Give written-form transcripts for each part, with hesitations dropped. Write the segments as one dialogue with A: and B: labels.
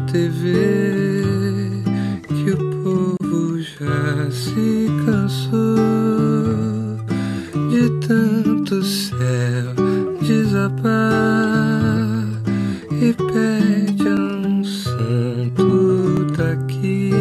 A: TV que o povo já se cansou de tanto céu desabar e pede a um santo daqui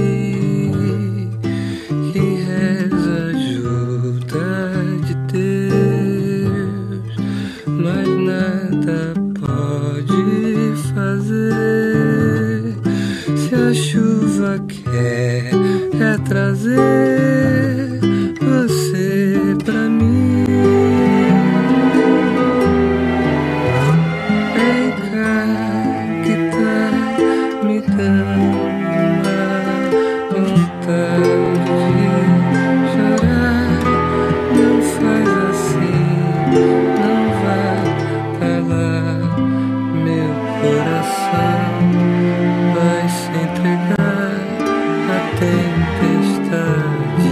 A: que reza ajuda de Deus, mas nada pode fazer se a chuva quer trazer você pra mim. Vem cá que tá me dando uma vontade de chorar. Não faz assim, não vá calar meu coração. Vai se entregar à tempestade.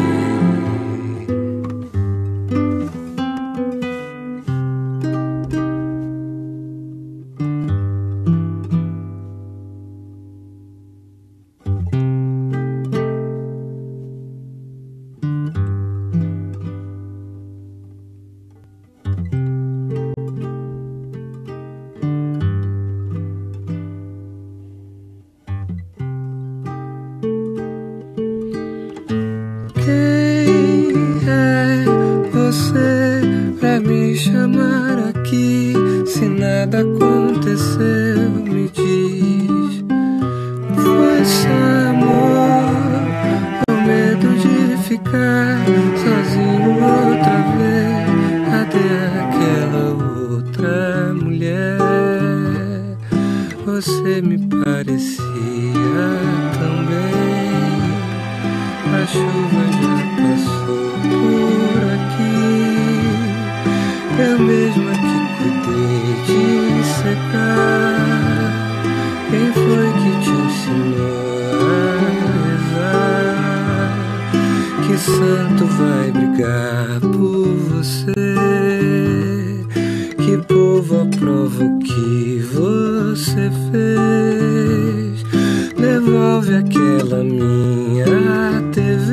A: Quem é você pra me chamar aqui? Se nada aconteceu, me diz. Foi só amor ou medo de ficar sozinho outra vez? Cadê aquela outra mulher? Você me parecia tão bem. A chuva já passou por aqui, eu mesma que cuidei de secar. Quem foi que te ensinou a rezar? Que santo vai brigar por você? Que povo aprova o que você fez? Devolve aquela minha TV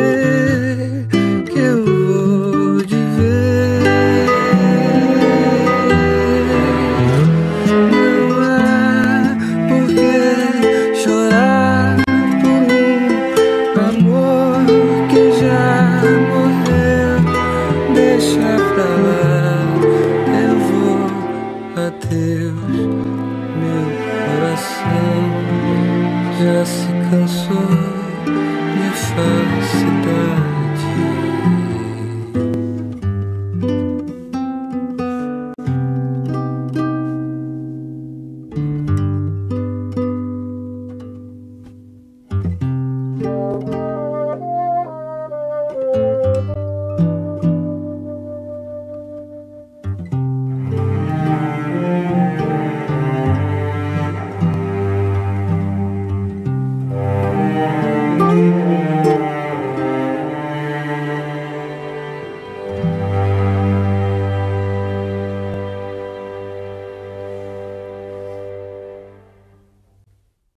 A: que eu vou de ver. Não há por que chorar por um amor que já morreu. Deixa pra lá, eu vou, adeus, meu coração já se cansou de falsidade.